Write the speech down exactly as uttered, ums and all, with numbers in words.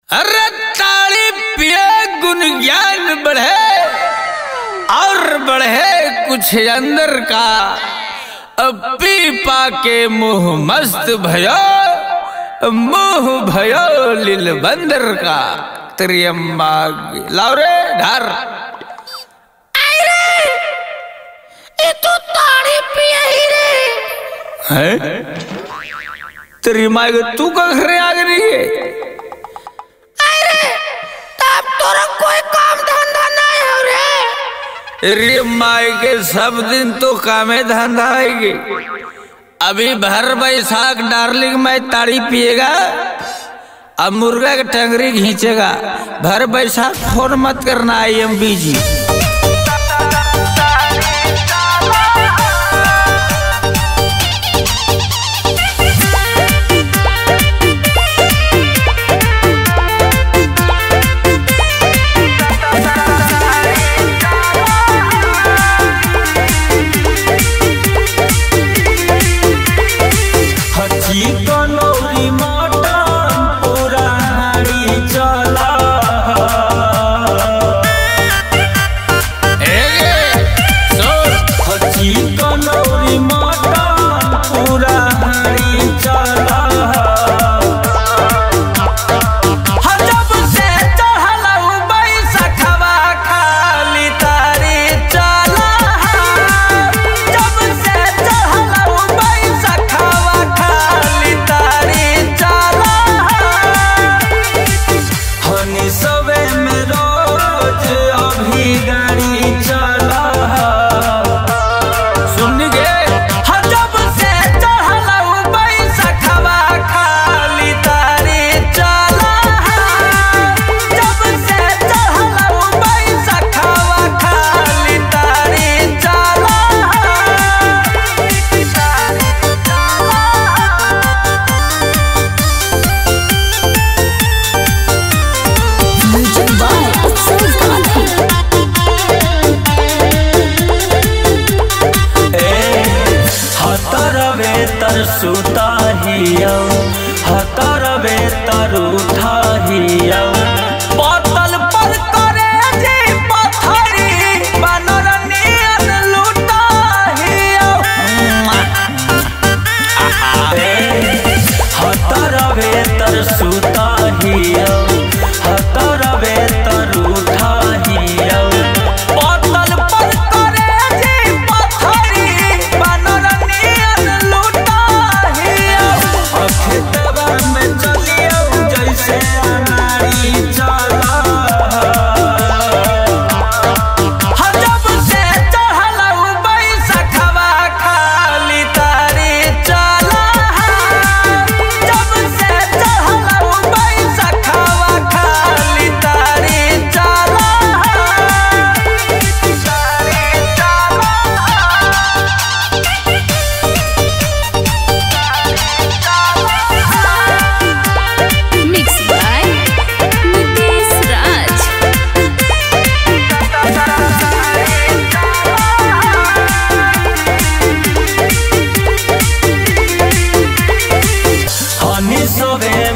अरे ताली पिए गुण ज्ञान बढ़े और बढ़े कुछ अंदर का। अब पी पा के मुंह मस्त भयो, मुंह भयो लील बंदर का। त्रियम्बा लाओ रे ढार। ये तो ताड़ी पिए ही रे है तेरी माँ तू का घरे आ गई है। तब तोरा कोई काम धंधा नहीं हो रे। रे माई के सब दिन तो कामे धंधा आएगी। अभी भर बैसाख डार्लिंग मैं ताड़ी पिएगा, अब मुर्गा की टंगरी खींचेगा। भर बैसाख फोन मत करना, आई एम बिजी। सुता हिया हतरबे तर उठा हिया बोतल पर करे जे पथरी बनर नियन लूटा हिया हतरबे तर सुता हिया हतरबे तर उठा हिया बोतल पर करे जे पथरी बनर नियन लूटा खेतवा में चलियो जैसे अनाड़ी चला। जब से चढ़ल बैसखवा खाली तारी चला। जब से चढ़ल बैसखवा खाली तारी चला। तारी चला। सोवे